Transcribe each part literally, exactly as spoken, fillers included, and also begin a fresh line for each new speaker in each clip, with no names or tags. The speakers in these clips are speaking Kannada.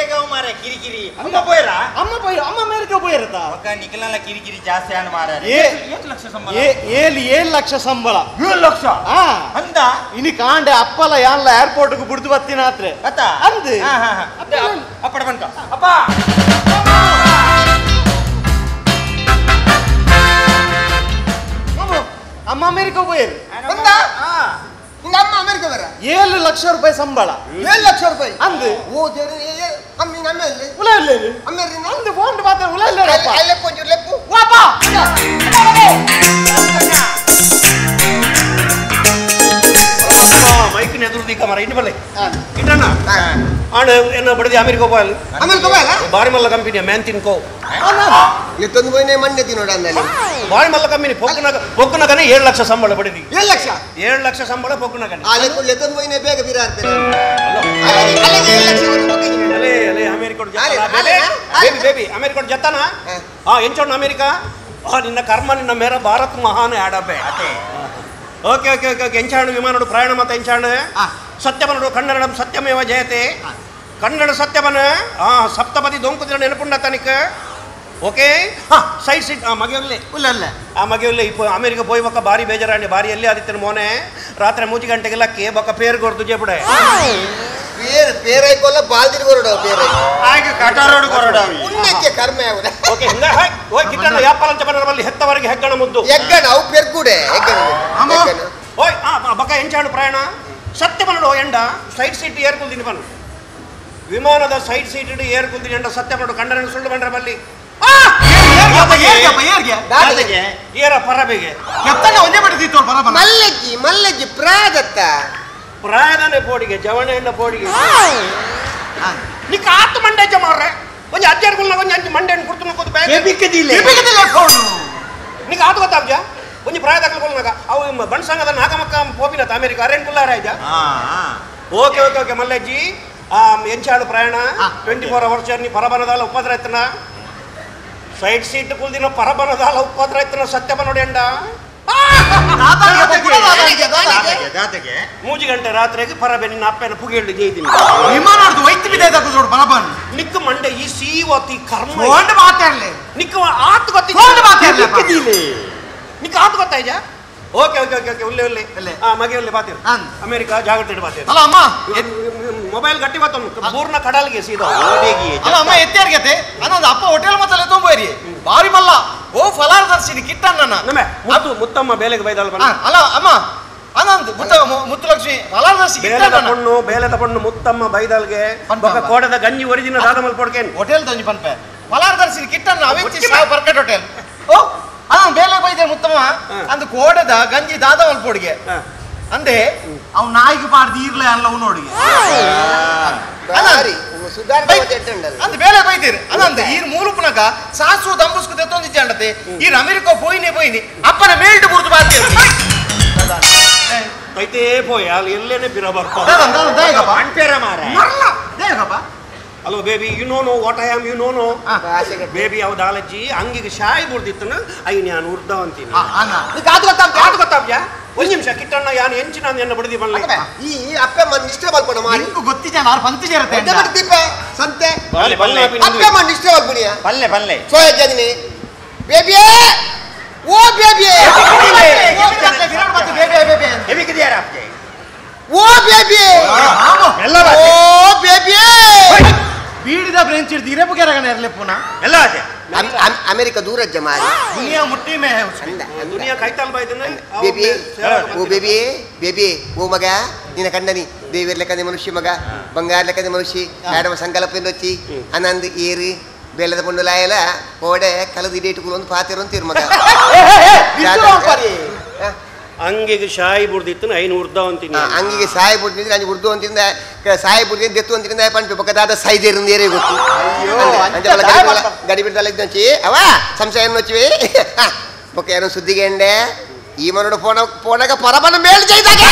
ಬೇರೆಗಾವ್ ಮಾರ ಕಿರಿಕಿರಿ ಅಮ್ಮ ಪೋಯ್ರ
ಅಮ್ಮ ಪೋಯ್ರ ಅಮ್ಮ ಅಮೇರಿಕಾ ಪೋಯ್ರತ
ಒಕ್ಕ ನಿಖಿಲನ ಕಿರಿಕಿರಿ ಜಾಸ್ತಿ ಅಣ್ಣ ಮಾರ ಎಷ್ಟು ಲಕ್ಷ ಸಂಬಳ
ಏಳು ಏಳು ಲಕ್ಷ ಸಂಬಳ
ಏಳು ಲಕ್ಷ
ಹಾ
ಅಂದ
ಇನಿ ಕಾಂಡೆ ಅಪ್ಪಲ ಯಾನ್ಲ ಏರ್ಪೋರ್ಟ್ ಗೆ ಬಿಡ್ದು ಬತ್ತಿನ ಆತ್ರೆ
ಅತ್ತ
ಅಂದ್
ಹಾ ಹಾ ಅಪ್ಪಡ ಬಂತ ಅಪ್ಪ
ಅಮ್ಮ ಅಮೇರಿಕಾ ಪೋಯ್ರು
ಬಂದ ನಿನ್ನ ಅಮ್ಮ ಅಮೇರಿಕಾ ಬರ
ಏಳು ಲಕ್ಷ ರೂಪಾಯಿ ಸಂಬಳ
ಏಳು ಲಕ್ಷ ರೂಪಾಯಿ
ಅಂದ್
ಓ ದೇವ್ರೆ ಅಮ್ಮಿ ನಮ್ಮ ಅಲ್ಲಿ
ಉಲಲ್ಲಿ
ಅಮೇರಿನ
ಅಂದ್ ಫೋನ್ ಮಾತ್ರ ಉಲಲ್ಲಿ
ಅಲ್ಲೇ ಕೊಂಚ ಲೆಪ್ಪು
ವಾಪ
ಮೈಕಿನ ಎದುರು ದೀಕ ಮರ ಇನ್ನು ಬಲ್ಲೆ ಇಟ್ಟಣ್ಣ ಆಣ ಎನ್ನ ಬಡದಿ ಅಮೆರಿಕ ಹೋಗಲ್ಲ
ಅಮೇರಿಕಾ ಬರಲ್ಲ
ಬಾರಿ ಮಲ್ಲ ಕಂಪನಿಯ ಮ್ಯಾನ್ ತಿನ್ಕೋ
ಎತ್ತೊಂದು ಹೋಯ್ನೆ ಮಣ್ಣೆ ತಿನ್ನೋಡ ಅಂದಲ್ಲಿ
ಬಾರಿ ಮಲ್ಲ ಕಂಪನಿ ಪೊಕ್ಕನ ಪೊಕ್ಕನಗನೆ ಏಳು ಲಕ್ಷ ಸಂಬಳ ಬಡದಿ
ಏಳು ಲಕ್ಷ
ಏಳು ಲಕ್ಷ ಸಂಬಳ ಪೊಕ್ಕನಗನೆ
ಅಲೆ ಎತ್ತೊಂದು ಹೋಯ್ನೆ ಬೇಗ ಬೀರ ಆಗ್ತದೆ ಅಲೆ ಏಳು ಲಕ್ಷ
ಅಲೆ ಅಲೆ ಅಮೆರಿಕ ಬೇಬಿ ಬೇಬಿ ಅಮೆರಿಕ ಜತ್ತಾನ ಹಾ ಎಂಚೋಣ ಅಮೆರಿಕ ಹಾ ನಿನ್ನ ಕರ್ಮ ನಿನ್ನ ಮೇರ ಭಾರತ್ ಮಹಾನ್ ಆಡಬೆ ಓಕೆ ಓಕೆ ಓಕೆ ಓಕೆ ಎಂಚಾಣ ವಿಮಾನಡು ಪ್ರಯಾಣ ಮತ್ತೆ ಎಂಚಾಣ ಸತ್ಯವನಡು ಕನ್ನಡ ಸತ್ಯಮೇವ ಜಯತೆ ಕನ್ನಡ ಸತ್ಯವನ ಹಾ ಸಪ್ತಪದಿ ದೊಂಕುದಿನ ನೆನಪುಂಡ ತನಿಕ ಓಕೆ ಹಾ ಸೈಡ್ ಸೀಟ್ ಆ ಮಗೆಯಲ್ಲೇ
ಉಲ್ಲಲ್ಲ
ಆ ಮಗೆಯಲ್ಲೇ ಇಪ್ಪ ಅಮೆರಿಕ ಪೋಯ್ ಬಕ್ಕ ಬಾರಿ ಬೇಜಾರಾಣಿ ಬಾರಿ ಎಲ್ಲಿ ಆದಿತ್ತನ ಮೋನೆ ರಾತ್ರಿ ಮೂಜಿ ಗಂಟೆಗೆಲ್ಲ ಕೇ ಬಕ್ಕ ಪೇರ್ ಗೊರ್ದು ಜೇಪುಡೆ
ಪೇರ್ ಪೇರೈ ಕೊಲ್ಲ ಬಾಲ್ದಿರ್ ಕೊರಡ ಪೇರೈ
ಹಾಗೆ ಕಟಾರೋಡು ಕೊರಡ
ಉನ್ನಕ್ಕೆ ಕರ್ಮ ಯಾವದ
ಓಕೆ ಹಿಂಗ ಹಾಯ್ ಓಯ್ ಕಿಟ್ಟಣ್ಣ ಯಾಪಲಂಚ ಬನ್ನರಲ್ಲಿ ಹೆತ್ತವರಿಗೆ ಹೆಗ್ಗಣ ಮುದ್ದು
ಎಗ್ಗನ ಅವು ಪೆರ್ಗುಡೆ ಎಗ್ಗನ ಎಗ್ಗನ
ಓಯ್ ಆ ಬಕ್ಕ ಎಂಚಾಣ ಪ್ರಯಾಣ ಸತ್ಯವನಡು ಎಂಡ ಸೈಡ್ ಸೀಟ್ ಏರ್ ಕುಲ್ದಿನಿ ಬನ್ನು ವಿಮಾನದ ಸೈಡ್ ಸೀಟ್ ಏರ್ ಕುಲ್ದಿನಿ ಎಂಡ ಸತ್ಯವನಡು ಕಂಡನ ಸುಳ್ಳು ಬಂಡ್ರ ಬಲ್ಲಿ ಏರ ಪರಬೆಗೆ
ಮಲ್ಲಜ್ಜಿ ಮಲ್ಲಜ್ಜಿ ಪ್ರಾದತ್ತ
ಪ್ರಾಯದನೆ ಪೋಡಿಗೆ ಜವಣೆಯನ್ನ ಪೋಡಿಗೆ ನಿಕ್ಕ ಆತು ಮಂಡೆ ಜಮಾರ್ರೆ ಒಂಜಿ ಅಜ್ಜರ್ ಗುಲ್ನ ಒಂಜಿ ಅಂಜಿ ಮಂಡೆ ಕುರ್ತು ಕೂತು ಬೇಗ
ಬಿಕ್ಕದಿಲ್ಲ
ನಿಕ್ಕ ಆತು ಗೊತ್ತಾಬ್ಜ ಒಂಜಿ ಪ್ರಾಯದಾಗ ಗುಲ್ನಾಗ ಅವು ಬಣ್ಸಂಗದ ನಾಗಮಕ್ಕ ಪೋಪಿನ ಅಮೆರಿಕ ಅರೇನ್ ಕುಲ್ಲಾರಾಯ್ಜ ಓಕೆ ಓಕೆ ಓಕೆ ಮಲ್ಲಜ್ಜಿ ಎಂಚಾಡು ಪ್ರಯಾಣ ಟ್ವೆಂಟಿ ಫೋರ್ ಅವರ್ಸ್ ಜರ್ನಿ ಪರಬನದಾಲ ಉಪದ್ರ ಎತ್ತನ ಸೈಡ್ ಸೀಟ್ ಕುಲ್ದಿನ ಪರಬನದಾಲ ಉಪದ್ರ ಎತ್ತನ ಸತ್ಯಪ ನೋಡಿ ಎಂಡ ಮೂಜಿ ಗಂಟೆ ರಾತ್ರಿಗೆ ಪರಬೆ ನಿನ್ನ ಅಪ್ಪನ ಪುಗಿಳ್ಳಿ ಜೈದಿನಿ ನಿಕ್ಕ ಮಂಡೆ ಈ ಸೀವತಿ ಕರ್ಮ ನಿಕ್ಕ ಆತು ಗೊತ್ತಿ ನಿಕ್ಕ ಆತು ಗೊತ್ತಾಯ್ಜ ಓಕೆ ಓಕೆ ಓಕೆ ಓಕೆ ಉಲ್ಲೆ ಉಲ್ಲೆ ಆ ಮಗೆ ಉಲ್ಲೆ ಬಾತಿರ್ ಅಮೆರಿಕ ಜಾಗ್ರತೆ ಇಡು ಬಾತಿರ್
ಅಲ್ಲ ಅಮ್ಮ
ಮೊಬೈಲ್ ಗಟ್ಟಿ ಬಾತೊಂದು ಪೂರ್ಣ ಕಡಲ್ಗೆ ಸೀದಾ
ಅಲ್ಲ ಅಮ್ಮ ಎತ್ತೇರ್ಗತೆ ಅನ್ನೋದು ಅಪ್ಪ ಹೋಟೆಲ್ ಮತ್ತಲ್ಲ ತೊಂಬೋರಿ ಬಾರಿ ಮಲ್ಲ ಓ ಫಲಾರ ದರ್ಶಿನಿ ಕಿಟ್ಟಣ್ಣ
ನಮ್ಮೆ ಮುತ್ತು ಮುತ್ತಮ್ಮ ಬೇಲೆಗೆ ಬೈದಲ್ಲ ಬನ್ನ
ಅಲ್ಲ ಅಮ್ಮ ಅನಂದ್ ಮುತ್ತ ಮುತ್ತಲಕ್ಷ್ಮಿ ಫಲಾರ ದರ್ಶಿ
ಬೇಲೆದ ಪಣ್ಣು ಬೇಲೆದ ಪಣ್ಣು ಮುತ್ತಮ್ಮ ಬೈದಲ್ಗೆ ಬೊಕ ಕೋಡದ ಗಂಜಿ ಒರಿಜಿನ ದಾದಮಲ್ ಪಡ್ಕೇನ್
ಹೋಟೆಲ್ ತಂಜಿ ಪನ್ಪೆ ಫಲಾರ ದರ್ಶಿನಿ ಕಿಟ್ಟಣ್ಣ ಅವೆಚ್ಚಿ ಸಾವು ಬರ್ಕಟ್ ಹೋಟೆಲ್ ಓ ಅಲ್ಲ ಬೇಲೆ ಬೈದೆ ಮುತ್ತಮ್ಮ ಅಂದ್ ಕೋಡದ ಗಂಜಿ ದಾದಮಲ್ ಪೋಡಿಗೆ ಅಂದೆ ಅವ್ ನಾಯಿಗೆ ಪಾಡ್ದು ಈರ್ಲೆ ಅಲ್ಲ ಅವ್ ನೋಡಿಗೆ ಅಂದ್ ಬೇಲೆ ಬೈತೀರಿ ಅದಂದ ಈರ್ ಮೂಲಪುನಕ ಸಾಸು ದಂಬುಸ್ಕು ತೆತ್ತೊಂದಿಜ್ಜೆ ಅಂಡತೆ ಈರ್ ಅಮೆರಿಕ ಪೋಯಿನೇ ಪೋಯಿನಿ ಅಪ್ಪನ ಮೇಲ್ಟ್ ಬುರ್ದು ಬಾರ್ತೀರಿ
ಐತೇ ಪೋಯ್ ಅಲ್ಲಿ ಎಲ್ಲೇನೆ ಬಿರ ಬರ್ತಾವ
ಅನ್ಪೇರ ಮಾರ
hello baby you know no what I am you know no baby ಅವ್ ದಾಲಜ್ಜಿ ಅಂಗಿಗೆ ಶಾಯಿ ಬುಡ್ದಿತ್ತನ ಐ ನಾನು ಉರ್ದ ಅಂತೀನಿ ಅದು ಗೊತ್ತಾಬ್ಜ ಒಂದು ನಿಮಿಷ ಕಿಟ್ಟಣ್ಣ ಯಾನು ಎಂಚಿನ ಎನ್ನ ಬಡದಿ ಬನ್ನಿ
ಈ ಅಪ್ಪ ಮನ್ ನಿಷ್ಠೆ ಮಲ್ಪಣ ಮಾಡಿ
ಗೊತ್ತಿದ್ದೆ ನಾನು ಪಂತಿ ಸೇರುತ್ತೆ
ದೀಪ ಸಂತೆ
ಬಲ್ಲೆ ಬಲ್ಲೆ
ಅಪ್ಪ ಮನ್ ನಿಷ್ಠೆ ಮಲ್ಪಣಿಯ
ಪಲ್ಲೆ ಪಲ್ಲೆ
ಸೋಯ ಜದಿನಿ ಬೇಬಿಯೇ ಓ ಬೇಬಿಯೇ
ಎಬಿಕಿದ್ಯಾರ ಅಪ್ಗೆ
ಓ ಬೇಬಿಯೇ
ಎಲ್ಲ
ಓ ಬೇಬಿಯೇ
ಬೀಡಿದ ಬ್ರೆಂಚ್ ಇರ್ದು ಇರಬುಗೆರಗನ ಇರಲಿ ಪುನಃ
ಎಲ್ಲ ಅದೇ
ಅಮೆರಿಕ ದೂರಜ್ಜ ಮಾರಿ
ದುನಿಯಾ ಮುಟ್ಟಿ ಮೇ
ದುನಿಯಾ ಕೈತಾಲ್ ಬೈದನ
ಬೇಬಿ ಓ ಬೇಬಿ ಬೇಬಿ ಓ ಮಗ ನಿನ್ನ ಕಂಡನಿ ದೇವರ ಲೆಕ್ಕದ ಮನುಷ್ಯ ಮಗ ಬಂಗಾರ ಲೆಕ್ಕದ ಮನುಷ್ಯ ಆಡವ ಸಂಕಲ್ಪ వచ్చి ಅನಂದ್ ಏರಿ ಬೆಲ್ಲದ ಪೊಂಡು ಲಾಯಲ ಓಡೆ ಕಲದ ಇಡೇಟು ಒಂದು ಪಾತಿರು ಅಂತೀರು ಮಗ
ಅಂಗಿಗೆ ಶಾಯಿ ಬುಡ್ದಿತ್ತು ಐನು ಉರ್ದ ಅಂತೀನಿ
ಅಂಗಿಗೆ ಸಾಯಿ ಬುಡ್ದಿದ್ರೆ ಅಂಜಿ ಉರ್ದು ಅಂತಿಂದ ಸಾಯಿ ಬುಡ್ದಿದ್ದು ದೆತ್ತು ಅಂತಿಂದ ಪಂಪೆ ಪಕ್ಕದಾದ ಸೈದೇರಿಂದೇರೇ ಗೊತ್ತು ಗಡಿ ಬಿಡ್ದಲ್ಲ ಇದ್ದಂಚಿ ಅವ ಸಂಶಯ ಅನ್ನೊಚ್ಚಿವಿ ಬೊಕ್ಕ ಏನೋ ಸುದ್ದಿಗೆ ಎಂಡೆ ಈ ಮನೋಡು ಫೋನ ಫೋನಾಗ ಪರಬನ ಮೇಲ್ ಜೈದಾಗ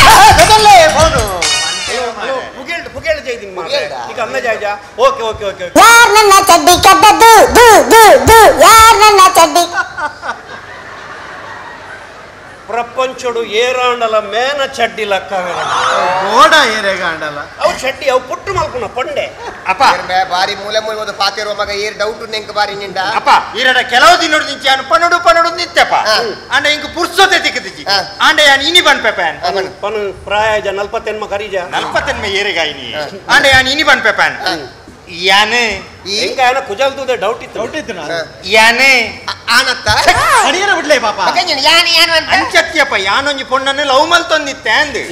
ಪುಗೇಳ್ ಪುಗೇಳ್ ಜೈದಿನ್ ಈಗ ಅನ್ನ ಜಾಯ್ಜ ಓಕೆ ಓಕೆ ಓಕೆ
ಯಾರ್ ನನ್ನ ಚಡ್ಡಿ ಕದ್ದದ್ದು ದು ದು ದು ಯಾರ್ ನನ್ನ ಚಡ್ಡಿ
ಪ್ರಪಂಚಡು ಏರಾಂಡಲ ಮೇನ ಚಡ್ಡಿ ಲಕ್ಕವೇ
ಗೋಡ ಏರೆಗಾಂಡಲ್ಲ
ಅವು ಚಡ್ಡಿ ಅವು ಪುಟ್ಟು ಮಲ್ಪುನ ಪೊಂಡೆ
ಅಪ್ಪ
ಬಾರಿ ಮೂಲೆ ಮೂಲೆ ಒಂದು ಪಾತಿರುವ ಮಗ ಏರ್ ಡೌಟ್ ನೆಂಕ ಬಾರಿ ನಿಂದ
ಅಪ್ಪ ಈರಡ ಕೆಲವು ದಿನ ನಿಂಚೆ ಅನು ಪನ್ನಡು ಪನ್ನಡು ನಿತ್ಯಪ್ಪ ಅಂಡ ಇಂಕ ಪುರ್ಸೋತೆ ತಿಕ್ಕದಿಜಿ ಅಂಡ ಯಾನ್ ಇನಿ ಬನ್ ಪೆಪನ್
ಪನು ಪ್ರಾಯಜ ನಲ್ಪತ್ತೆನ್ಮ ಕರೀಜ
ನಲ್ಪತ್ತೆನ್ಮ ಏರೆಗಾಯಿನಿ ಅಂಡ ಯಾನ್ ಇನಿ ಬನ್ ಪೆಪನ್ ಯಾನೆ
ಎಂಕ ಯಾನ ಕುಜಲ್ ದೂದೆ ಡೌಟ್ ಇತ್ತು
ಡೌಟ್ ಇತ್ತು ನಾನು
ಯಾನೆ
ಆನತ್ತ
ಅಡಿಯರ ಬಿಡ್ಲೇ ಪಾಪ
ಯಾನ್ ಯಾನ್ ಅಂತ
ಅಂಚತ್ಯಪ್ಪ ಯಾನೊಂಜಿ ಪೊಣ್ಣನ್ನು ಲವ್ ಮಲ್ತೊಂದಿತ್ತೆ ಅಂದು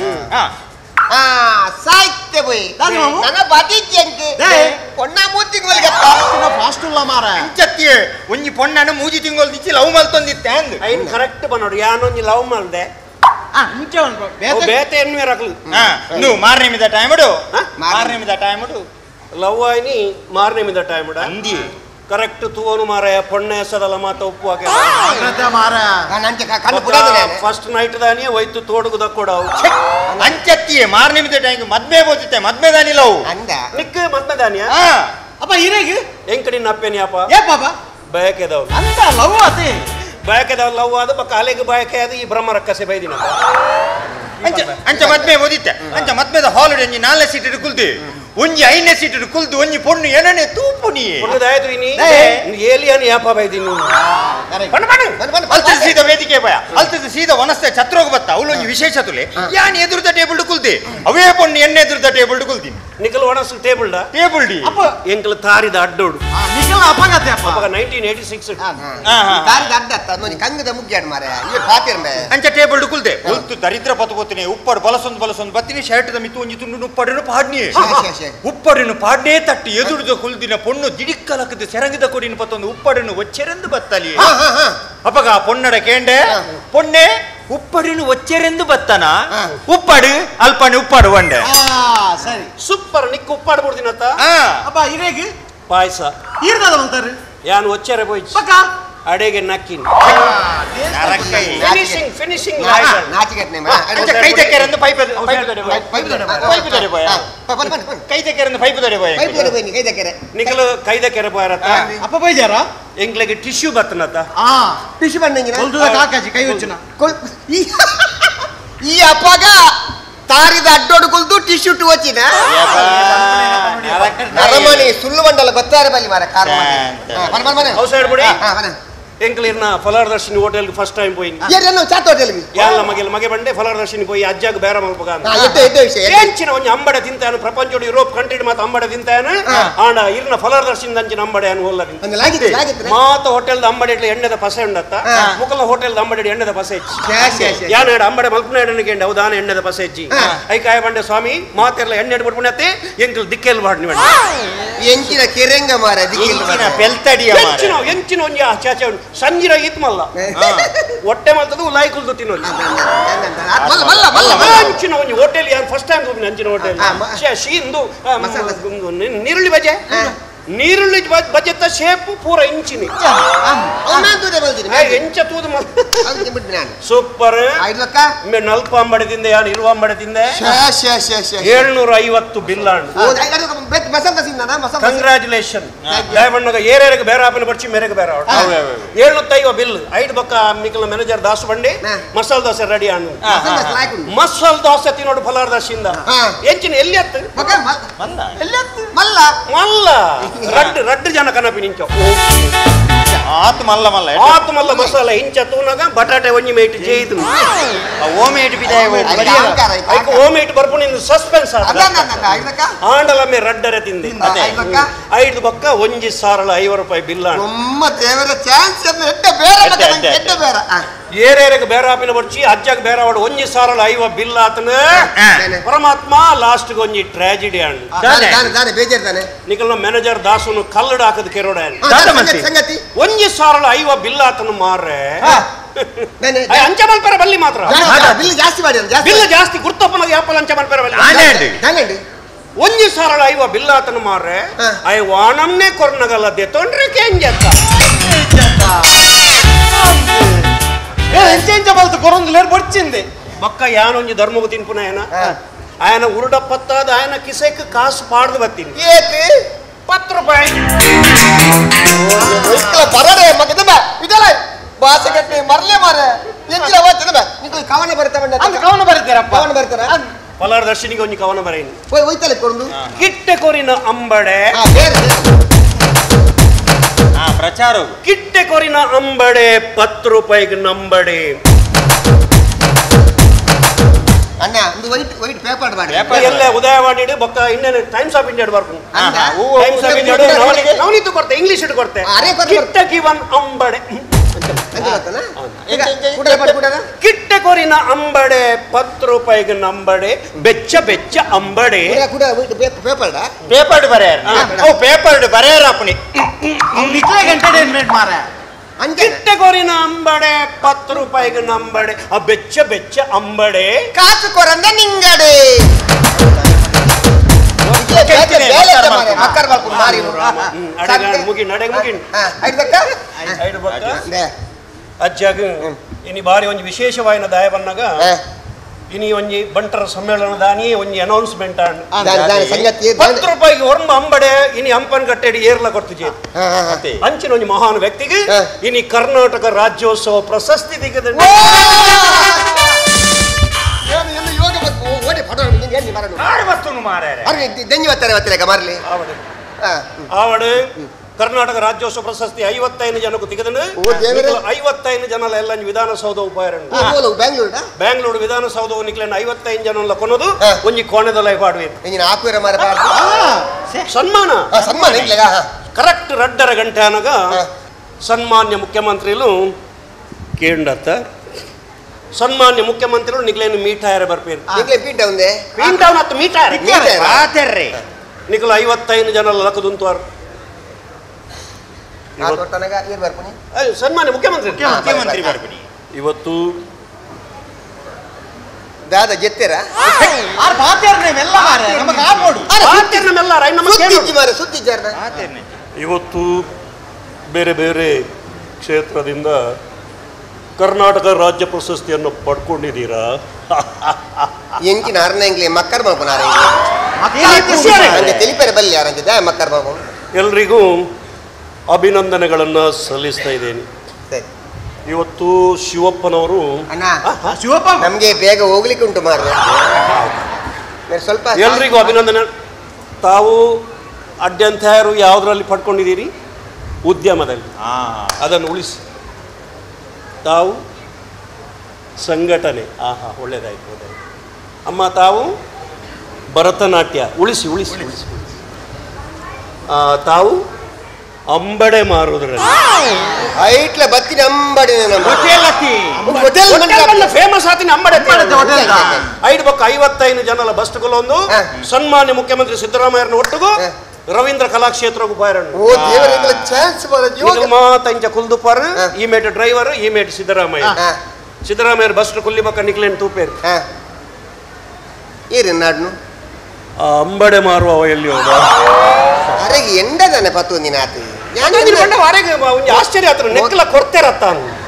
ಆ ಸಾಹಿತ್ಯ ಬೈ
ದಾನಿ ಮಾಮು?
ನನ್ನ ಬದಿಜ್ಜಂಕ್
ಏ.
ಪೊಣ್ಣ ಮೂತಿ ಗೊಲ್ಗತ್ತ
ಫಾಸ್ಟ್ ಇಲ್ಲ ಮಾರ
ಅಂಚತ್ಯ ಒಂಜಿ ಪೊಣ್ಣನ್ನು ಮೂಜಿ ತಿಂಗೋಲ್ ದಿಚ್ಚಿ ಲವ್ ಮಲ್ತೊಂದಿತ್ತೆ ಅಂದು
ಐನ್ ಕರೆಕ್ಟ್ ಬನ್ನೋಡು ಯಾನೊಂಜಿ ಲವ್ ಮಾಡ್ದೆ
ಆ ಮುಂಚೆ ಒಂದು
ಅವು
ಬೇತೆ
ಬೇತೆ ಎನ್ವೆ ರಕ್ಲು
నువ్వు మారనే మీద టైం ఉడు మారనే మీద టైం ఉడు
ಲವ್ ಆಯ್ನಿ ಮಾರನೇ ಮಿದ ಟೈಮ್
ಅಂದಿ
ಕರೆಕ್ಟ್ ತೂವನು ಮಾರಾಯ ಪೊಣ್ಣೆ ಎಸದಲ್ಲ ಮಾತ ಉಪ್ಪು ಹಾಕಿ
ಅಗ್ರತೆ ಮಾರ
ನಂಚೆ ಕಣ್ಣು ಪುಡಾದನೆ
ಫಸ್ಟ್ ನೈಟ್ ದಾನಿ ಹೋಯ್ತು ತೋಡುಗು ದಕ್ಕೊಡವು
ಅಂಚತ್ತಿ ಮಾರನೇ మీద ಟೈಮ್ ಮದ್ಮೆ ಬೋದಿತ್ತೆ ಮದ್ಮೆ ದಾನಿ ಲವ್
ಅಂದ
ನಿಕ್ಕ ಮದ್ಮೆ ದಾನಿಯ
ಅಪ್ಪ ಹಿರೇಗಿ
ಎಂಕಡಿ ನಪ್ಪೇನಿ ಅಪ್ಪ
ಏ ಪಾಪ
ಬಯಕೆದವ್
ಅಂತ ಲವ್ ಆತಿ
ಬಯಕೆದವ್ ಲವ್ ಆದ ಬ ಕಾಲೆಗೆ ಬಯಕೆ ಆದ ಈ ಬ್ರಹ್ಮ ರಕ್ಕಸೆ ಬೈದಿನ
ಅಂಚ ಅಂಚ ಮದ್ಮೆ ಬೋದಿತ್ತೆ ಅಂಚ ಮದ್ಮೆದ ಹಾಲಿಡೇ ಒಂಜಿ ನಾಲ್ಕು ಸೀಟ್ ಕುಲ್ದಿ ಒಂಜಿ ಐದನೇ ಸೀಟ್ ಕುಲ್ದು ಒಂಜಿ ಪೊಣ್ಣು ಏನನೆ ತೂಪು ನೀ
ಪುಣ್ಣದಾಯ್ತು ಇನಿ ಏಲಿಯನ್ ಯಾಪ ಬೈದಿನಿ
ಬಣ್ಣ ಬಣ್ಣ ಅಲ್ತದ ಸೀದ ವೇದಿಕೆ ಬಯ ಅಲ್ತದ ಸೀದ ವನಸ್ತೆ ಛತ್ರೋಗ ಬತ್ತ ಅವಳು ಒಂಜಿ ವಿಶೇಷತುಲೆ ಯಾನ್ ಎದುರುದ ಟೇಬಲ್ ಕುಲ್ದಿ ಅವೇ ಪೊಣ್ಣು ಎಣ್ಣೆ ಎದುರುದ ಟೇಬಲ್ ಕುಲ್ತೀನಿ
ನಿಕಲ್ ಒಣಸು ಟೇಬಲ್ ಡ
ಟೇಬಲ್ ಡಿ
ಅಪ್ಪ
ಎಂಕಲ್ ತಾರಿದ ಅಡ್ಡೋಡು
ನಿಖಲ್ ಅಪಂಗತೆ ಅಪ್ಪ
ಅವಾಗ ನೈನ್ಟೀನ್ ಏಯ್ಟಿ ಸಿಕ್ಸ್
ತಾರಿ ಅಡ್ಡತ್ತ ನೋಡಿ ಕಂಗದ ಮುಗ್ಗ್ಯಾಡ ಮಾರೆ ಈ ಪಾತಿರ್ಮೆ
ಅಂಚ ಟೇಬಲ್ ಕುಲ್ದೆ ಉಲ್ತು ದರಿದ್ರ ಪತು ಗೊತ್ತಿನಿ ಉಪ್ಪಡು ಬಲಸೊಂದು ಬಲಸೊಂದು ಬತ್ತಿನಿ ಶರ್ಟ್ ದ ಮಿತ್ತು ಒಂಜಿ ತುಂಡು ಉಪ್ಪಡನು ಪಾಡ್ನಿ ಉಪ್ಪಡನು ಪಾಡ್ನೇ ತಟ್ಟಿ ಎದುರುದ ಕುಲ್ದಿನ ಪೊಣ್ಣು ದಿಡಿಕ್ಕಲಕದ ಸೆರಂಗಿದ ಕೊಡಿನ ಪತ್ತೊಂದು ಉಪ್ಪಡನು ಒಚ್ಚೆರೆಂದು ಬತ್ತಲಿ ಅಪಗ ಆ ಪೊಣ್ಣಡ ಕೇಂಡೆ ಪೊಣ್ಣೆ ಉಪ್ಪಡಿನು ಒಚ್ಚೆರೆಂದು ಬತ್ತನ ಉಪ್ಪಡು ಅಲ್ಪನೆ ಉಪ್ಪಡು ಒಂಡೆ
ಸರಿ
ಸೂಪರ್ ನಿಕ್ಕ ಉಪ್ಪಾಡ್ ಬಿಡ್ತೀನತ್ತ
ಅಪ್ಪ ಹಿರೇಗಿ
ಪಾಯಸ
ಈರ್ದಾದ ಅಂತಾರೆ
ಯಾನ್ ಒಚ್ಚೆರೆ ಹೋಯ್ತು
ಪಕ್ಕ
ಅಡೆಗೆ ನಕ್ಕಿನ್
ನರಕೈ
ಫಿನಿಶಿಂಗ್ ಫಿನಿಶಿಂಗ್
ನಾಚಿಕೆಟ್ನೆ
ಅಂಚ ಕೈ ತೆಕ್ಕೆರೆಂದು ಪೈಪ್ ಪೈಪ್ ದೊಡೆ ಬಾಯ್
ಪೈಪ್ ದೊಡೆ ಬಾಯ್.
ಪೈಪ್ ದೊಡೆ ಬಾಯ್
ಬನ್ ಬನ್ ಬನ್
ಕೈ ತೆಕ್ಕೆರೆಂದು ಪೈಪ್ ದೊಡೆ ಬಾಯ್
ಪೈಪ್ ದೊಡೆ ಬನ್ನಿ ಕೈ ದಕ್ಕರೆ
ನಿಕಲು ಕೈದ ಕೆರೆ ಬಾರತ್ತ
ಅಪ್ಪ ಬೈಜಾರ
ಎಂಗ್ಲೆಗೆ ಟಿಶ್ಯೂ ಬತ್ತನತ್ತ
ಆ
ಟಿಶ್ಯೂ ಬನ್ನಂಗಿನ
ಹೊಲ್ದುದ ಕಾಕಾಜಿ ಕೈ ಹುಚ್ಚಿನ
ಈ ಅಪ್ಪಗ ತಾರಿದ ಅಡ್ಡೋಡು ಕುಲ್ದು ಟಿಶ್ಯೂ ಟು ವಚ್ಚಿನ ನರಮನಿ ಸುಳ್ಳು ಬಂಡಲ ಗೊತ್ತಾರೆ ಬಲ್ಲಿ ಮಾರ ಕಾರ್ ಬನ್ ಬನ್ ಬನ್
ಔಟ್ ಸೈಡ್ ಬಿಡಿ
ಹಾ ಬನ್
ಎಂಕ್ಲಿರ್ನ ಫಲಾರ್ದರ್ಶಿನಿ ಹೋಟೆಲ್ಗೆ ಫಸ್ಟ್ ಟೈಮ್ പോയി
ಏರೇನು ಚಾಟ್ ಹೋಟೆಲ್ಗೆ
ಯಾಲ್ಲ ಮಗೆ ಮಗೆ ಬಂಡೆ ಫಲಾರ್ದರ್ಶಿನಿ పోయి ಅಜ್ಜಾಗ ಬೇರೆ ಮಲ್ಪಗ
ಹಾ ಎತ್ತೆ ಎತ್ತೆ ವಿಷಯ
ಎಂಚಿನ ಒಂಜಿ ಅಂಬಡ ತಿಂತಾನು ಪ್ರಪಂಚೋಡು ಯುರೋಪ್ ಕಂಟ್ರಿ ಮಾತ ಅಂಬಡ ತಿಂತಾನು ಆಂಡ ಇರ್ನ ಫಲಾರ್ದರ್ಶಿನಿ ದಂಚಿನ ಅಂಬಡೆ ಅನ್ನು ಹೋಲ್ಲ
ಒಂದು ಲಾಗಿತ್ತು ಲಾಗಿತ್ತು
ಮಾತ ಹೋಟೆಲ್ ಅಂಬಡೆ ಇಟ್ಲ ಎಣ್ಣೆದ ಪಸೆ ಉಂಡತ್ತ ಮುಕಲ ಹೋಟೆಲ್ ಅಂಬಡೆ ಎಣ್ಣೆದ ಪಸೆ ಹೆಚ್ಚಿ
ಶ್ಯಾಶ್ ಶ್ಯಾಶ್
ಯಾನ ಅಂಬಡೆ ಮಲ್ಪನ ಎಣ್ಣೆಗೆ ಹೌದಾನ ಎಣ್ಣೆದ ಪಸೆ ಹೆಚ್ಚಿ ಐ ಕಾಯ ಬಂಡೆ ಸ್ವಾಮಿ ಮಾತೆಲ್ಲ ಎಣ್ಣೆ ಇಟ್ಬಿಟ್ಬಿಡತ್ತೆ ಎಂಕಲ್ ದಿಕ್ಕೆಲ್ ಬಾಡ್ನಿ ಬೇಡ
ಎಂಚಿನ ಕೆರೆಂಗ ಮಾರ ದಿಕ್ಕಿಲ್ಲ
ಬೆಲ್ತಡಿಯ
ಎಂಚಿನ ಎಂಚಿನ ಒಂಜಿ ಚಾಚ ಸಂಜಿರ ಇತ್ ಮಲ್ಲ ಹೊಟ್ಟೆ ಮಲ್ತದು ಲಾಯ್ ಕುಲ್ದು ತಿನ್ನೋದು
ಮಲ್ಲ ಮಲ್ಲ ಮಲ್ಲ
ಅಂಚಿನ ಒಂಜಿ ಹೋಟೆಲ್ ಯಾರು ಫಸ್ಟ್ ಟೈಮ್ ಹೋಗಿನ ಅಂಚಿನ ಹೋಟೆಲ್ ಶೀಂದು ನೀರುಳ್ಳಿ ಬಜೆ ನೀರುಳ್ಳಿ ಬಜೆತ್ತ ಶೇಪ್ ಪೂರ ಇಂಚಿನಿ ಎಂಚ ತೂದು ಸೂಪರ್ ನಲ್ಪ ಅಂಬಡೆ ತಿಂದೆ ಯಾನು ಇರುವ ಅಂಬಡೆ ತಿಂದೆ ಏಳ್ನೂರ ಐವತ್ತು ಬಿಲ್ ಕಂಗ್ರಾಚುಲೇಷನ್ ದಯಮಣ್ಣಗ ಏರೇರಿಗೆ ಬೇರೆ ಆಪಿನ ಬರ್ಚಿ ಮೇರೆಗೆ ಬೇರೆ ಏಳ್ನೂತ್ತೈವ ಬಿಲ್ ಐದು ಬೊಕ್ಕ ಮಿಕ್ಕಲ ಮ್ಯಾನೇಜರ್ ದಾಸು ಬಂಡಿ ಮಸಾಲ ದೋಸೆ ರೆಡಿ ಅನ್ನು ಮಸಾಲ ದೋಸೆ ತಿನ್ನೋಡು ಫಲಾರ್ದರ್ಶಿಂದ ಎಂಚಿನ ಎಲ್ಲಿ ಹತ್ತು
ಮಲ್ಲ
ಮಲ್ಲ ರಡ್ಡು ರಡ್ಡು ಜನ ಕನಪಿ ನಿಂಚ
ಆತ್ ಮಲ್ಲ ಮಲ್ಲ
ಆತ್ ಮಲ್ಲ ಮಸಾಲ ಇಂಚ ತೂನಗ ಬಟಾಟೆ ಒಂಜಿ ಮೇಟ್ ಜೇಯ್ದು
ಓಮೆ ಇಟ್ಟು ಬಿದಾಯ
ಐಕ ಓಮೆ ಇಟ್ಟು ಬರ್ಪು ನಿಂದು ಸಸ್ಪೆನ್ಸ್ ಆಂಡಲ ಮೇ ರಡ್ಡರೆ ತಿಂದಿ ಐದು ಬೊಕ್ಕ ಒಂಜಿ ಸಾರಳ ಐವ ರೂಪಾಯಿ ಬಿಲ್ ಏರೇರಿಗೆ ಬೇರೆ ಆಪಿನ ಬರ್ಚಿ ಅಜ್ಜಾಗ ಬೇರೆ ಅವಡು ಒಂಜಿ ಸಾರಳ ಐವ ಬಿಲ್ ಆತನ ಪರಮಾತ್ಮ ಲಾಸ್ಟ್ ಒಂಜಿ ಟ್ರಾಜಿಡಿ ಅಣ್ಣ
ಬೇಜಾರ್ತಾನೆ
ನಿಕಲ್ನ ಮ್ಯಾನೇಜರ್ ದಾಸುನು ಕಲ್ಲಡ ಹಾಕದ ಕೆರೋಡ
ಸಂಗತಿ
ಒಂಜಿ ಸಾರಳ ಐವ ಬಿಲ್ ಆತನು ಮಾರ್ರೆ ಅಂಚ ಮಲ್ಪರ ಬಲ್ಲಿ ಮಾತ್ರ
ಬಿಲ್ ಜಾಸ್ತಿ ಮಾಡಿ
ಬಿಲ್ ಜಾಸ್ತಿ ಗುರ್ತಪ್ಪನ ಯಾಪಲ್ ಅಂಚ ಮಲ್ಪರ ಬಲ್ಲಿ ಒಂಜಿ ಸಾರಳ ಐವ ಬಿಲ್ ಆತನು ಮಾರ್ರೆ ಐ ವಾಣಮ್ನೆ ಕೊರ್ನಗಲ್ಲದೆ ತೊಂಡ್ರೆ ಕೆಂಜತ್ತ
ಎಂಚೆಂಚ ಬಲ್ತು ಕೊರೊಂದು ಲೇರ್ ಬಡ್ಚಿಂದೆ
ಬೊಕ್ಕ ಯಾನೊಂಜಿ ಧರ್ಮಗು ತಿನ್ಪುನ ಏನ ఆయన ಉರುಡ ಪತ್ತಾದ ఆయన ಕಿಸೆಕ್ ಕಾಸು ಪಾಡ್ದು ಬತ್ತೀನಿ
ಏತಿ
ಪತ್ತು ರೂಪಾಯಿ
ಬರಡೆ ಮಗದ ಇದಲ್ಲ ಭಾಷೆ ಕಟ್ಟಿ ಮರ್ಲೆ ಮಾರ ಎಂಚಿನ ಅವತ್ತಿನ ಬಾ ನಿಂಗೆ ಕವನ ಬರುತ್ತಾ ಬಂದ
ಅಂತ ಕವನ ಬರೀತಾರಪ್ಪ
ಕವನ ಬರ್ತಾರ
ಪಲಾರದರ್ಶಿನಿಗೆ ಒಂದು ಕವನ ಬರೆಯಿನಿ.
ಹೋಯ್ ಹೋಯ್ತಲ್ಲ ಕೊಂಡು
ಕಿಟ್ಟೆ ಕೊರಿನ ಅಂಬಡೆ
ಹಾ ಬೇರೆ
ಹಾ ಪ್ರಚಾರ
ಕಿಟ್ಟೆ ಕೊರಿನ ಅಂಬಡೆ ಪತ್ತು ರೂಪಾಯಿಗೆ ನಂಬಡೆ.
ಅಣ್ಣ ಒಂದು ವೈಟ್ ವೈಟ್ ಪೇಪರ್ ಮಾಡಿ
ಎಲ್ಲ ಉದಯವಾಣಿ ಬೊಕ್ಕ ಇನ್ನೇನು ಟೈಮ್ಸ್ ಆಫ್ ಇಂಡಿಯಾ ಬರ್ಕೊಂಡು
ಅಂದ
ಟೈಮ್ಸ್ ಆಫ್ ಇಂಡಿಯಾ ನವನಿತು ಕೊಡ್ತೆ ಇಂಗ್ಲಿಷ್ ಇಟ್ಟು ಕೊಡ್ತೆ
ಅರೆ ಕೊಡ್ತೆ.
ಕಿಟ್ಟೆ ಕಿವನ್ ಅಂಬಡೆ
ಅಂಜೆ ಗೊತ್ತನಾ ಈಗ ಕೂಡಲ ಪಡ ಕೂಡಲ
ಕಿಟ್ಟೆ ಕೊರಿನ ಅಂಬಡೆ ಪತ್ತು ರೂಪಾಯಿಗೆ ನಂಬಡೆ ಬೆಚ್ಚ ಬೆಚ್ಚ ಅಂಬಡೆ.
ಕೂಡ ಕೂಡ ಪೇಪರ್ ಡಾ
ಪೇಪರ್ ಬರೆಯಾರ ಓ ಪೇಪರ್ ಬರೆಯಾರ ಅಪ್ಪನಿ
ನಿಕ್ಲೆ ಎಂಟರ್ಟೈನ್ಮೆಂಟ್ ಮಾರ
ಅಂಜೆ
ಕಿಟ್ಟೆ ಕೊರಿನ ಅಂಬಡೆ ಪತ್ತು ರೂಪಾಯಿಗೆ ನಂಬಡೆ ಆ ಬೆಚ್ಚ ಬೆಚ್ಚ ಅಂಬಡೆ.
ಕಾಸು ಕೊರಂದ ನಿಂಗಡೆ ಮಕ್ಕರ್ ಬಾಲ್ಕು ಮಾರಿ
ಅಡೆಗ ಮುಗಿ ನಡೆಗ ಮುಗಿ
ಐದಕ್ಕ
ಐದು ಬಕ್ಕ ಅಜ್ಜಾಗ ಇನಿ ಬಾರಿ ಒಂಜಿ ವಿಶೇಷವಾಯಿನ ದಾಯ ಬನ್ನಗ ಇನಿ ಒಂಜಿ ಬಂಟರ ಸಮ್ಮೇಳನ ದಾನಿ ಒಂಜಿ ಅನೌನ್ಸ್ಮೆಂಟ್
ಸಂಗತಿ
ಪತ್ತು ರೂಪಾಯಿಗೆ ಒರ್ಮ ಅಂಬಡೆ ಇನಿ ಹಂಪನ್ ಕಟ್ಟೆಡಿ ಏರ್ಲ ಕೊಡ್ತಿಜೆ ಅಂಚಿನ ಒಂಜಿ ಮಹಾನ್ ವ್ಯಕ್ತಿಗೆ ಇನಿ ಕರ್ನಾಟಕ ರಾಜ್ಯೋತ್ಸವ ಪ್ರಶಸ್ತಿ ದಿಗದ
ಯೋಗ ಓಡಿ ಫೋಟೋ ಎಲ್ಲಿ ಮಾರನು
ಆರು ವಸ್ತುನು ಮಾರ್ಯಾರ
ಅರೆ ಧನ್ಯವಾದ ಅವತ್ತಿಲೆಗ ಮಾರ್ಲಿ
ಆವಡೆ ಆವಡೆ ಕರ್ನಾಟಕ ರಾಜ್ಯೋತ್ಸವ ಪ್ರಶಸ್ತಿ ಐವತ್ತೈದು ಜನಕ್ಕೂ ತೆಗೆದನು ಐವತ್ತೈದು ಜನ ಎಲ್ಲ ವಿಧಾನಸೌಧ ಉಪಾಯರನ್ನು
ಬ್ಯಾಂಗ್ಳೂರ್
ಬ್ಯಾಂಗ್ಳೂರು ವಿಧಾನಸೌಧ ನಿಕ್ಲೇನ ಐವತ್ತೈದು ಜನ ಕೊನೋದು ಒಂಜಿ ಕೋಣೆದಲ್ಲ ಪಾಡುವೆ
ಇಂಜಿನ ಹಾಕುವಿರ ಮಾರ
ಸನ್ಮಾನ
ಸನ್ಮಾನ ಇಲ್ಲಗ
ಕರೆಕ್ಟ್ ರಡ್ಡರ ಗಂಟೆ ಅನಗ ಸನ್ಮಾನ್ಯ ಮುಖ್ಯಮಂತ್ರಿಗಳು ಕೇಂಡತ್ತ ಸನ್ಮಾನ್ಯ ಮುಖ್ಯಮಂತ್ರಿಗಳು ನಿಕ್ಲೇನು ಮೀಠಾಯರ ಬರ್ಪೇರು
ನಿಕ್ಲೆ ಪೀಠ ಒಂದೇ
ಪೀಂಟವನ ಹತ್ತು ಮೀಠಾಯರ
ಆತರ್ರಿ
ನಿಕ್ಲ ಐವತ್ತೈದು ಜನ ಲಕ್ಕದುಂತುವಾರು ಸನ್ಮಾನ್ಯ ಮುಖ್ಯಮಂತ್ರಿ
ಮುಖ್ಯಮಂತ್ರಿ ಬರ್ಬಿಡಿ
ಇವತ್ತು
ದಾದ ಜೆತ್ತೆರ
ಆರ್ ಬಾತ್ಯಾರ್ನೆಲ್ಲ ಮಾರ ನಮಗೆ ಆ ನೋಡು
ನಮ್ಮೆಲ್ಲ
ಸುದ್ದಿ ಮಾರ ಸುದ್ದಿ ಜಾರ್ನ
ಇವತ್ತು ಬೇರೆ ಬೇರೆ ಕ್ಷೇತ್ರದಿಂದ ಕರ್ನಾಟಕ ರಾಜ್ಯ ಪ್ರಶಸ್ತಿಯನ್ನು ಪಡ್ಕೊಂಡಿದ್ದೀರಾ?
ಎಂಕಿನ ಅರ್ನಂಗ್ಲಿ ಮಕ್ಕರ್ ಮಾಡ್ಕೊಂಡು ತಿಳಿಪೇರೆ ಬಲ್ಲಿ ಯಾರಂತಿದ್ದ ಮಕ್ಕರ್ ಮಾಡ್ಕೊಂಡು
ಎಲ್ರಿಗೂ ಅಭಿನಂದನೆಗಳನ್ನು ಸಲ್ಲಿಸ್ತಾ ಇದ್ದೇನೆ. ಇವತ್ತು ಶಿವಪ್ಪನವರು
ಅಣ್ಣ ಶಿವಪ್ಪ ನಮ್ಗೆ ಬೇಗ ಹೋಗ್ಲಿಕ್ಕೆ ಉಂಟು ಮಾರ್ರೆ ಸ್ವಲ್ಪ
ಎಲ್ರಿಗೂ ಅಭಿನಂದನೆ. ತಾವು ಅಡ್ಯಂತ್ಯಾರು ಯಾವುದರಲ್ಲಿ ಪಡ್ಕೊಂಡಿದ್ದೀರಿ? ಉದ್ಯಮದಲ್ಲಿ. ಅದನ್ನು ಉಳಿಸಿ. ತಾವು ಸಂಘಟನೆ. ಆಹಾ ಒಳ್ಳೇದಾಯ್ತು ಒಳ್ಳೇದಾಯ್ತು. ಅಮ್ಮ ತಾವು ಭರತನಾಟ್ಯ ಉಳಿಸಿ ಉಳಿಸಿ ಉಳಿಸಿ ತಾವು ಅಂಬಡೆ ಮಾರುವುದ್ರಲ್ಲಿ
ಐಟ್ಲ ಬತ್ತಿನ ಅಂಬಡೆ
ಫೇಮಸ್ ಆತಿನ ಅಂಬಡೆ ಐದು ಪಕ್ಕ ಐವತ್ತೈದು ಜನಲ ಬಸ್ಟ್ಗಳೊಂದು ಸನ್ಮಾನ್ಯ ಮುಖ್ಯಮಂತ್ರಿ ಸಿದ್ದರಾಮಯ್ಯನ ಒಟ್ಟಿಗೂ ರವೀಂದ್ರ ಕಲಾಕ್ಷೇತ್ರ ಮಾತಂಚ ಕುಲ್ದುಪಾರ ಈ ಮೇಟ್ ಡ್ರೈವರ್ ಈ ಮೇಟ್ ಸಿದ್ದರಾಮಯ್ಯ ಸಿದ್ದರಾಮಯ್ಯ ಬಸ್ ಕುಲ್ಲಿ ಪಕ್ಕ ನಿಕ್ಲೇನ್ ತೂಪೇರು
ಏರಿ ನಾಡ್ನು
ಅಂಬಡೆ ಮಾರುವ ಎಲ್ಲಿ ಹೋದ
ಅರೆಗೆ ಎಂಡದನೆ ಪತ್ತು ಒಂದಿನ ಆತು
ಆಶ್ಚರ್ಯ ಆತರ ನೆಕ್ಕಲ ಕೊಡ್ತೇರತ್ತ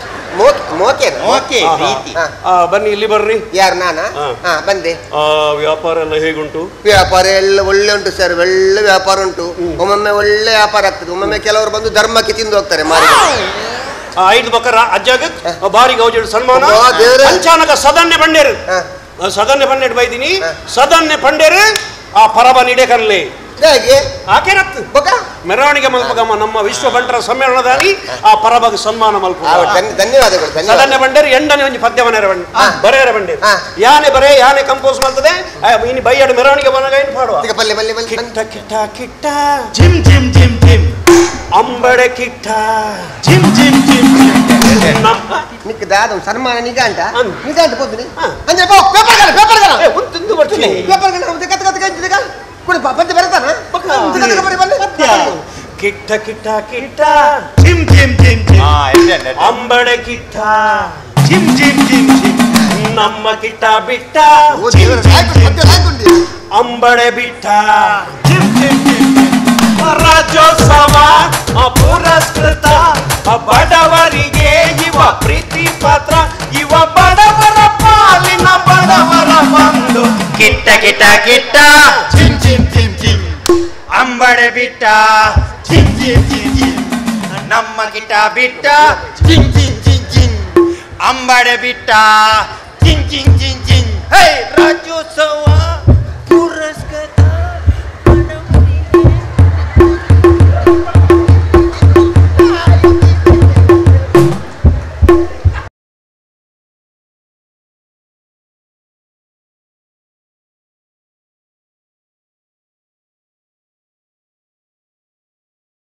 ಬನ್ನಿ ಇಲ್ಲಿ ಬರ್ರಿ.
ಯಾರು ನಾನಾ ಬಂದೆ.
ವ್ಯಾಪಾರ ಎಲ್ಲ ಹೇಗುಂಟು?
ವ್ಯಾಪಾರ ಎಲ್ಲ ಒಳ್ಳೆ ಉಂಟು ಸರ್, ಒಳ್ಳೆ ವ್ಯಾಪಾರ ಉಂಟು. ಒಮ್ಮೊಮ್ಮೆ ಒಳ್ಳೆ ವ್ಯಾಪಾರ ಆಗ್ತದೆ, ಒಮ್ಮೊಮ್ಮೆ ಕೆಲವರು ಬಂದು ಧರ್ಮಕ್ಕೆ ತಿಂದು ಹೋಗ್ತಾರೆ ಮಾರಿ.
ಐದು ಬಕರ ಅಜ್ಜಾಗ ಬಾರಿ ಗೌಜಿ ಸನ್ಮಾನ ಅಂಚಾನಕ ಸದನ್ನೆ ಬಂಡೇರು ಸದನ್ನೆ ಪಂಡೇರು ಬೈದಿನಿ ಸದನ್ನೆ ಪಂಡೇರು ಆ ಪರಬ ನಿಡೆ ಕರ್ಲಿ ಮೆರವಣಿಗೆ ಮಲ್ಪಗಮ್ಮ ನಮ್ಮ ವಿಶ್ವ ಬಂಟರ ಸಮ್ಮೇಳನದಲ್ಲಿ ಆ ಪರಬಗೆ ಸನ್ಮಾನ ಮಲ್ಪ
ಧನ್ಯವಾದಗಳು.
ಸದನ್ನೆ ಬಂಡೇರು ಎಂಡನೆ ಒಂಜಿ ಪದ್ಯವನೇರ ಬರೆಯರ ಬಂಡೇರು ಯಾನೆ ಬರೇ ಯಾನೆ ಕಂಪೋಸ್ ಮಾಡ್ತದೆ ಇನ್ನು ಬೈಯಡ ಮೆರವಣಿಗೆ ಬನಗ ಏನು ಪಾಡುವ ಕಿಟ್ಟ ಕಿಟ್ಟ ಕಿಟ್ಟ
ಜಿಮ್ ಜಿಮ್ ಜಿಮ್ ಜಿಮ್
ಅಂಬಡೆ ಕಿಟ್ಟ
ಜಿಮ್ ಜಿಮ್ ಜಿಮ್
ನಿಕ್ಕ ದಾದ ಸನ್ಮಾನ ನಿಗಾಂಟ ನಿಗಾಂಟ ಪೋದಿನಿ
ಹಾ.
ಅಂದ್ರೆ ಪೋ ಪೇಪರ್ ಗಲ ಪೇಪರ್ ಗಲ
ಏ ಒಂದು ತಿಂದು ಬರ್ತೀನಿ
ಪೇಪರ್ ಗಲ ಒಂದು ಕತ್ತ ಕತ್ತ ಕಂಚಿದಗ ಕುಡಿ ಬಂದೆ ಬರತಾನ ಕತ್ತ ಬರಿ ಬಂದೆ
ಕಿಟ್ಟ ಕಿಟ್ಟ ಕಿಟ್ಟ
ಜಿಮ್ ಜಿಮ್ ಜಿಮ್ ಜಿಮ್
ಹಾ ಇದೆ
ಅಂಬಡೆ ಕಿಟ್ಟ
ಜಿಮ್ ಜಿಮ್ ಜಿಮ್ ಜಿಮ್
ನಮ್ಮ ಕಿಟ್ಟ ಬಿಟ್ಟ
ಓ ದೇವರ ಸಾಯ್ಕು ಸತ್ಯ ಸಾಯ್ಕೊಂಡಿ
ಅಂಬಡೆ ಬಿಟ್ಟ
ಜಿಮ್ ಜಿಮ್ ಜಿಮ್
ರಾಜ್ಯೋತ್ಸವ ಪುರಸ್ಕೃತ ಬಡವರಿಗೆ ಇವ ಪ್ರೀತಿ ಪತ್ರ ಇವ ಬಡವರ ಪಾಲಿನ ಬಡವರ ಬಂದು
ಕಿಟ್ಟ ಕಿಟ್ಟ ಕಿಟ್ಟ
ಜಿಮ್ ಜಿಮ್ ಜಿಮ್ ಜಿಮ್
ಅಂಬಡೆ ಬಿಟ್ಟ
ಜಿಮ್ ಜಿಮ್ ಜಿಮ್ ಜಿಮ್
ನಮ್ಮ ಕಿಟ್ಟ ಬಿಟ್ಟ
ಜಿಮ್ ಜಿಮ್ ಜಿಮ್
ಅಂಬಡೆ ಬಿಟ್ಟ ಚಿಂಗ್ ಚಿಂಗ್ ಚಿಂಗ್ ಚಿಂಗ್ ಹೇ ರಾಜ್ಯೋತ್ಸವ